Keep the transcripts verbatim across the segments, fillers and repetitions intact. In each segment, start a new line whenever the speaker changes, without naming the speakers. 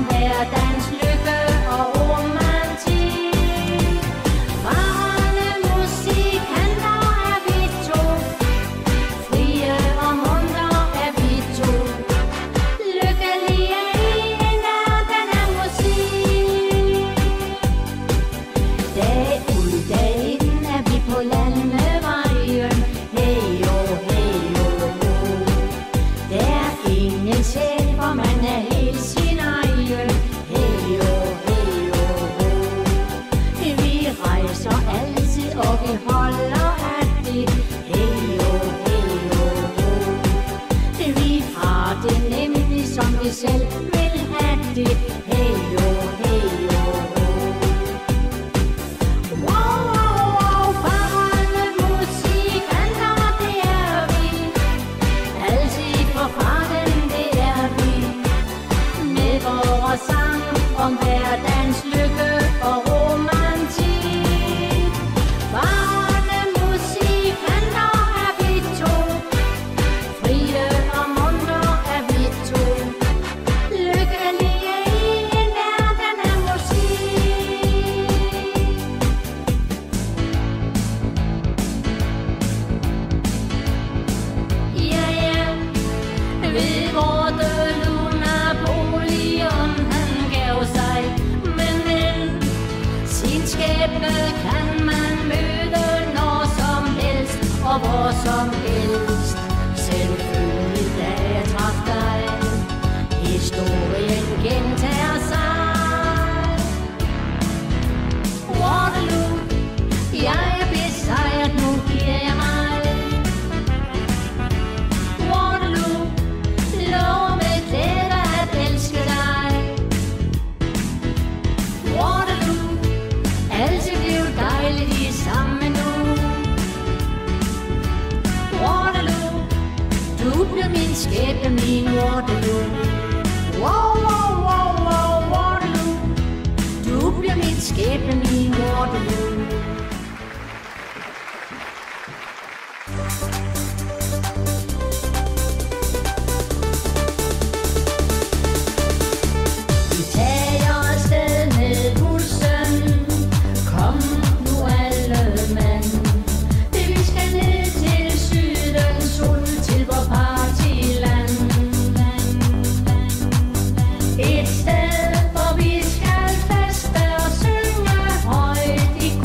hverdagens lykke og romantik. Farende musikanter er vi to, frie og muntre er vi to, lykkelige i en verden af musik. Dag ud, dag ind er vi på landevejen. Hey jo, hey jo, der er ingen sjæl, for man er helt sin egen. Hey jo, hey jo, vi rejser altid, og vi holder af det. Hey jo, hey jo, vi har det nemlig, som vi selv vil have det. Hey jo, hey jo. Wow, wow, wow, farende musikanter, det er vi. Altid på farten, det er vi. Med vores sang om hverdagens lykke og romantik. Farende musikanter er vi to, frie og muntre er vi to, lykkelige i en verden af musik. Ja, ja, ved Waterloo, Napoleon han gav sig, men vel, sin skæbne kan man møde når som helst og hvor som helst. Selvfølgelig da jeg traf dig, historien gentager sig. Waterloo, jeg er besejret, nu giver jeg mig. Waterloo, lover med glæde at elske dig. Waterloo, altid blev dejligt i sammen nu. Waterloo, du blev min skæbne, min Waterloo. Wow, wow, wow, wow, Waterloo, du blev min skæbne, min Waterloo. Vi tager afsted med bussen. Kom nu alle mand. Vi skal ned til Sydens sol, til vor partyland. Et sted, hvor vi skal feste og synge højt i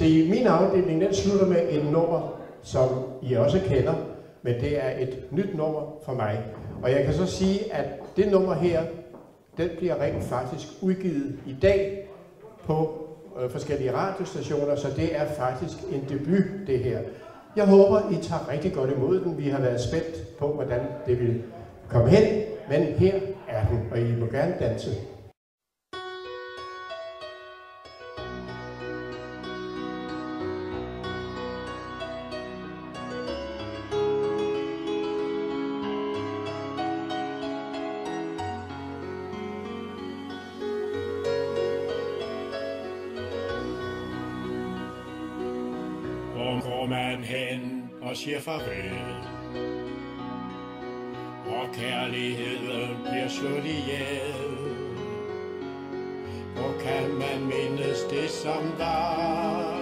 Se, min afdeling den slutter med et nummer, som I også kender, men det er et nyt nummer for mig. Og jeg kan så sige, at det nummer her, den bliver rent faktisk udgivet i dag på øh, forskellige radiostationer, så det er faktisk en debut, det her. Jeg håber, I tager rigtig godt imod den. Vi har været spændt på, hvordan det vil komme hen, men her er den, og I må gerne danse.
Hvor går man hen og siger farvel, og kærligheden bliver slået ihjel? Hvor kan man mindes det som var,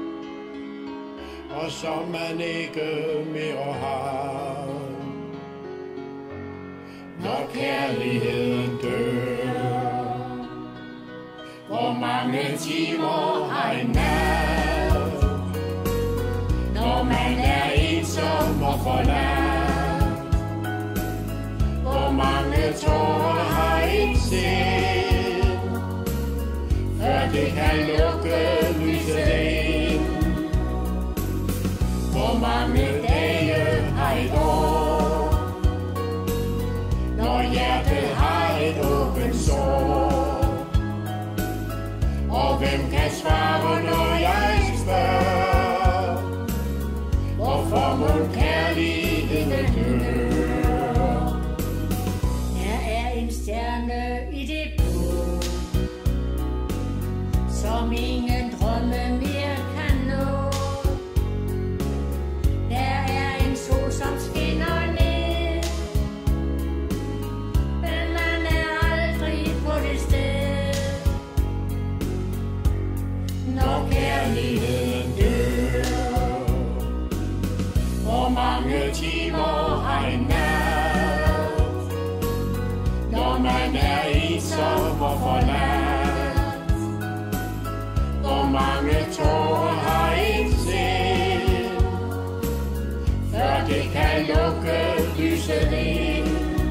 og som man ikke mere har? Når kærligheden dør, hvor mange timer har en nat, når man er ensom og forladt? Hvor mange tårer har en set, før det kan lukke lyset ind? Hvor mange dage har et år, når hjertet har et åbent sår? Og hvem kan svare, når jeg spørger, hvorfor må kærligheden dør?
Der er en stjerne i det blå, som ingen drømme mere kan nå. Der er en sol, som skinner ned, men man er aldrig på det sted. Når kærligheden dør, hvor mange timer har en nat, når man er ensom og forladt? Hvor mange tårer har en set, før det kan lukke lyset ind?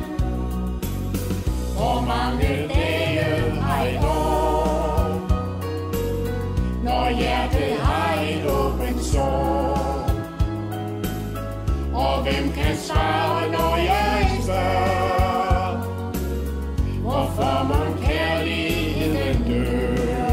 Hvor mange dage har et år, når hjertet har et åbent sår? Og hvem kan svare, når jeg spørger, hvorfor må kærligheden dør?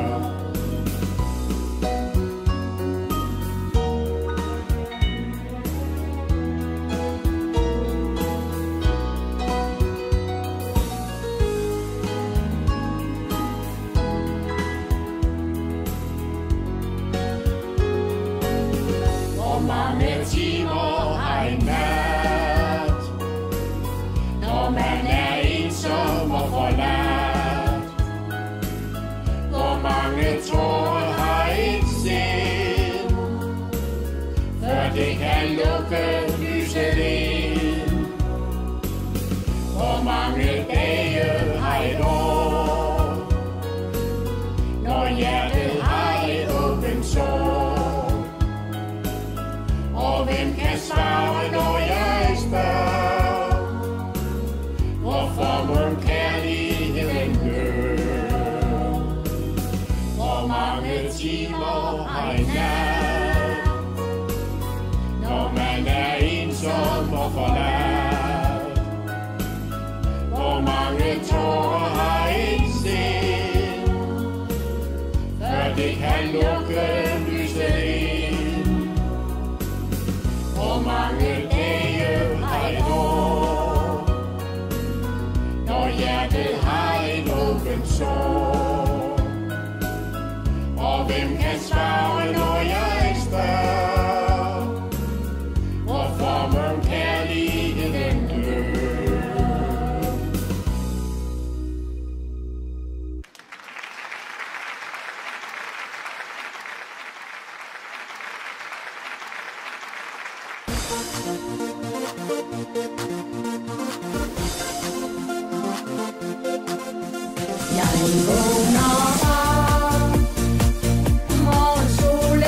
Hvor mange timer har en nat, når man er ensom og forladt? Hvor mange tårer har et sind, før det kan lukke lyset ind? Hvor mange dage har et år, når hjertet har et åbent sår? Og hvem kan svare, når jeg spørger, hvorfor må kærligheden dør? Hvor mange timer har en nat, når man er ensom og forladt? Hvor mange tårer har en set, før det kan lukke lyset ind? Hvor mange dage har et år, når hjertet har et åbent sår? Og hvem kan svare, når jeg spørger, hvorfor må kærligheden dør? Jeg vågner op, morgensolen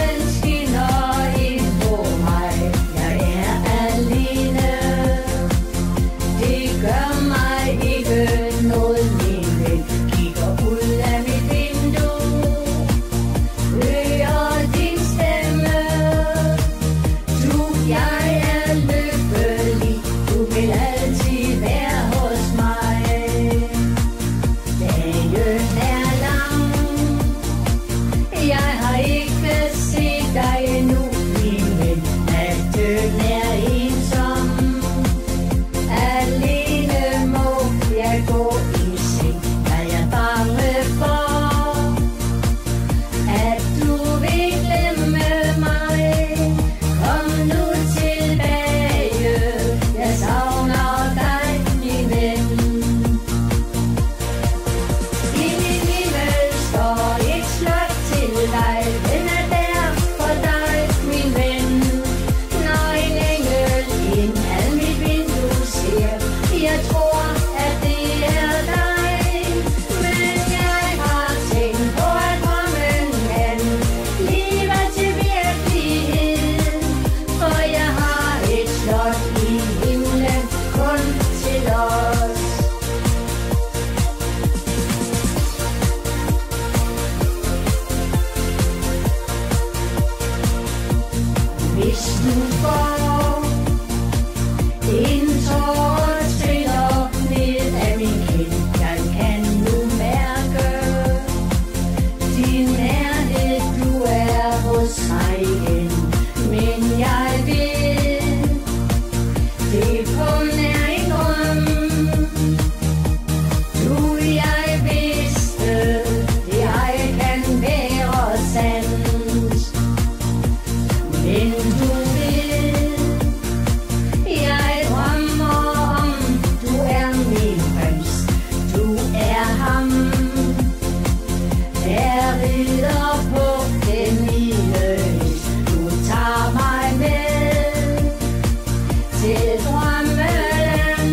rider på den lille hest. Du tager mig med til drømmeland.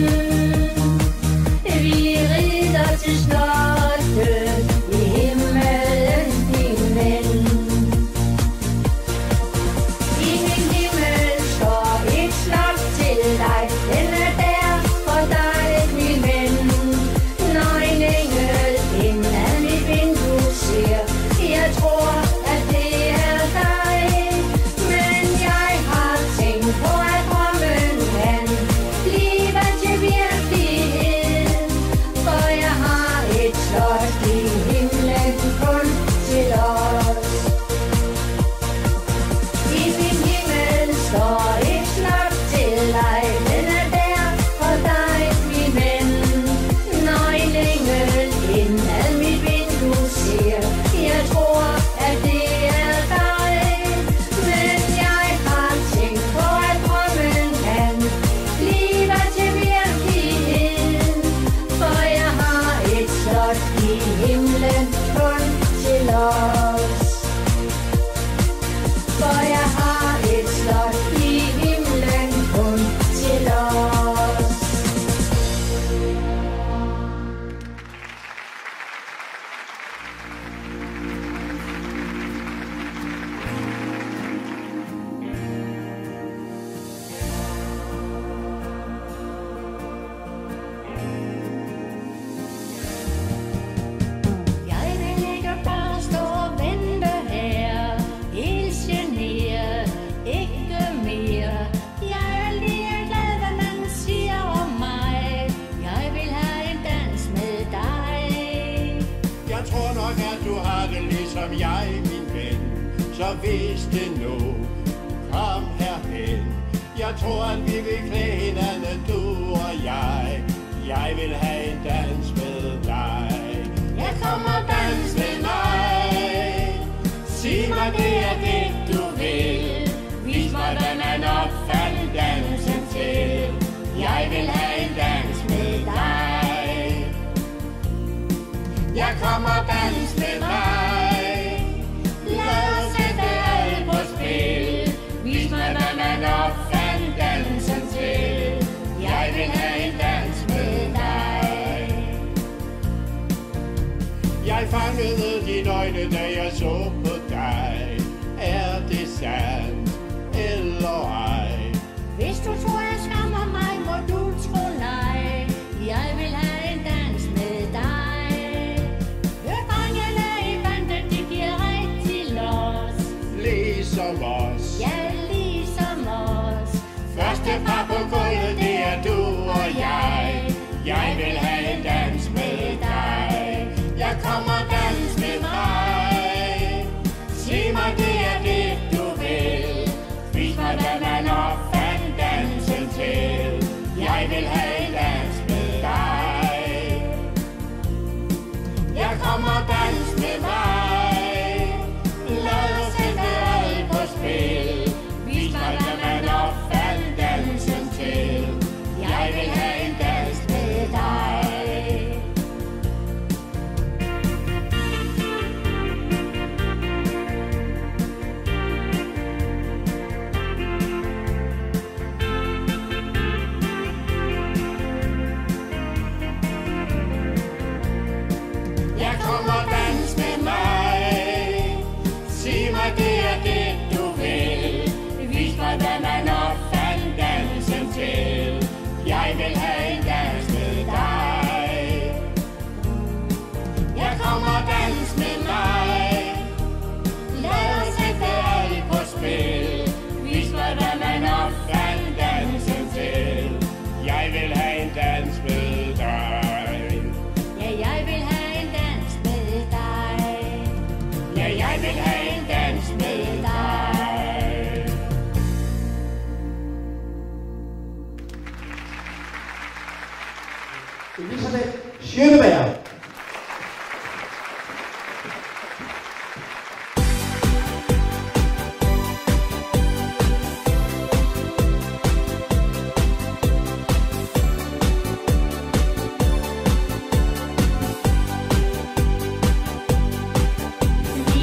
Vi rider til slottet i himmelen, din ven. I min himmel står et slot til dig. Den er der for dig, min ven. Når en engel ind ad mit vindue ser, jeg tror, at det er dig. Men jeg har tænkt på, at drømmen kan blive til virkelighed. For jeg har et slot i himlen kun til os. I min himmel står et slot til dig. Den er der for dig, min ven. Når en engel ind ad mit vindue ser, jeg tror, at det er dig. Men jeg har tænkt på, at drømmen kan blive til virkelighed. For jeg har et slot i himlen kun til os. For jeg har et slot i himlen kun til os. Jeg vil ikke bare stå og vente her, helt generet, ikke mere. Jeg er ligeglad, hvad man siger om mig. Jeg vil have en dans med dig.
Jeg tror nok, at du har det ligesom jeg, min ven. Så hvis det nu, kom herhen. Jeg tror, at vi vil klæde hinanden, du og jeg. Jeg vil have en dans med dig.
Jeg kommer dans med mig.
Sig mig, det er det, du vil.
Vis mig, hvad man opfandt dansen til.
Jeg vil have en dans med dig. Jeg kommer dans med mig.
Lad os sætte alt på spil. Vis mig, hvad man opfandt dansen til.
Jeg vil have en dans med dig. Jeg fangede dine øjne, da jeg så på dig. Er det sandt eller ej?
Hvis du tror, jeg skammer mig, må du tro nej. Jeg vil have en dans med dig. Hør drengene i bandet, de giver rigtig los.
Ligesom os.
Ja, ligesom os.
Første par på gulvet, det er du og jeg. Jeg vil have en dans med dig. Jeg kommer dans med mig. Sig mig, det er det, du vil. Vis mig, hvad man opfandt dansen til. Jeg vil have en dans med dig. Jeg kommer dans med mig. Lad os sætte alt på spil. Vis mig, hvad man opfandt dansen til. Jeg vil have en dans med dig. Jeg kommer dans med mig. Sig mig, det er det, du vil. Vis mig, hvad man opfandt dansen til. Jeg vil have en dans med dig. Jeg kommer dans med mig. Lad os sætte alt på spil. Vis mig, hvad man opfandt dansen til. Jeg vil have en dans med dig.
Ja, jeg vil have en dans med dig.
Ja, jeg vil have en dans med dig.
Elisabeth Schøneberg.
Vi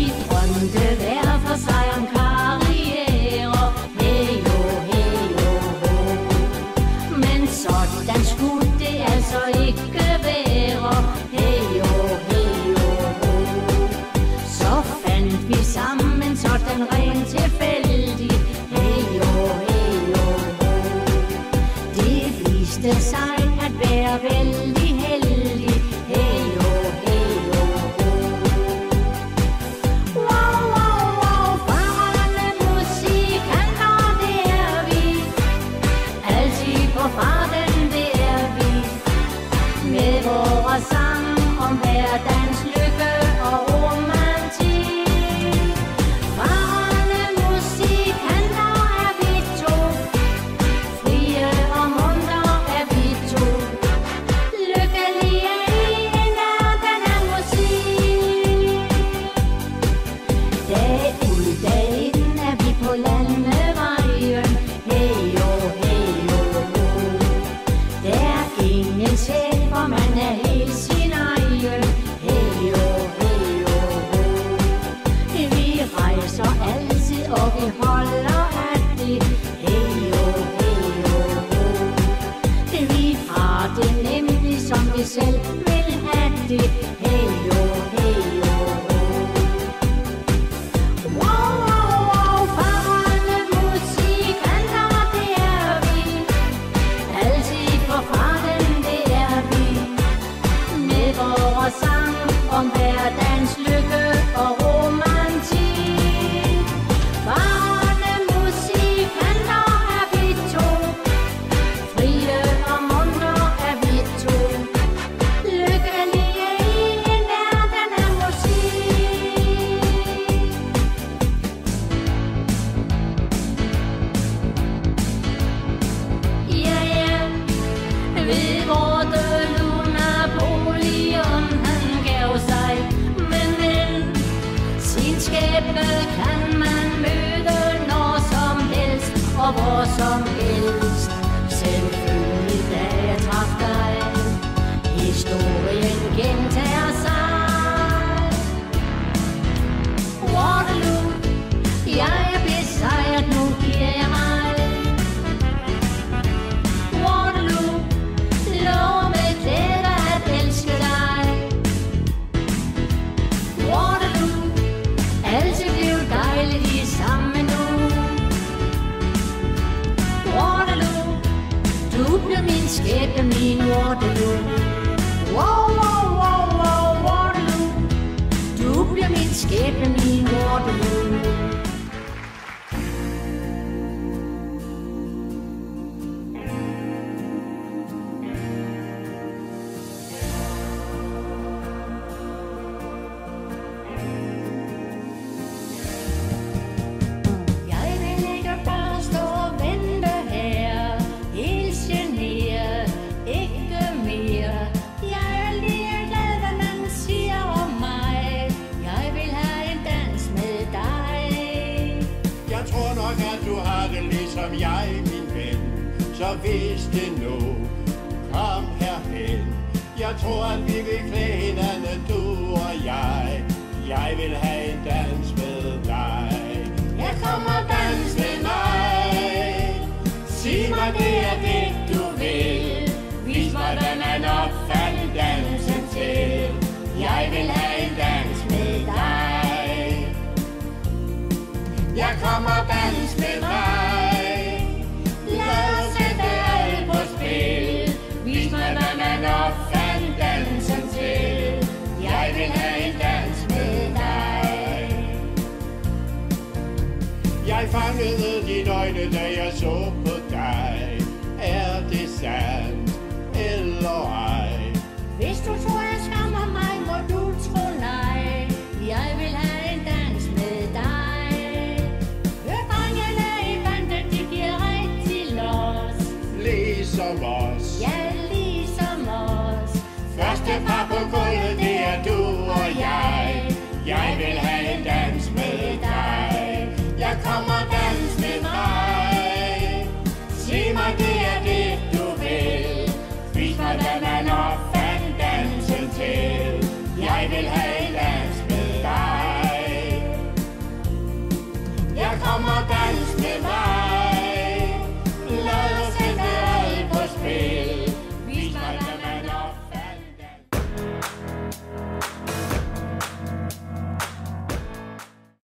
livet kan man møde når som helst og hvor som helst. Selvfølgelig da jeg traf dig, historien gentager sig. Waterloo, jeg er besejret, nu giver jeg mig. Waterloo, lover med glæde at elske dig. Waterloo, altid blev dejligt i sammen nu. Waterloo, du blev min skæbne, min Waterloo. Wow, wow, wow, wow, Waterloo, du bliver min skæbne, min Waterloo. Jeg vil ikke bare stå og vente her, helt generet, ikke mere. Jeg er ligeglad, hvad man siger om mig. Jeg vil have en dans med dig.
Jeg tror nok, at du har det ligesom jeg, min ven. Så hvis det nu, kom herhen. Jeg tror, at vi vil klæde hinanden, du og jeg.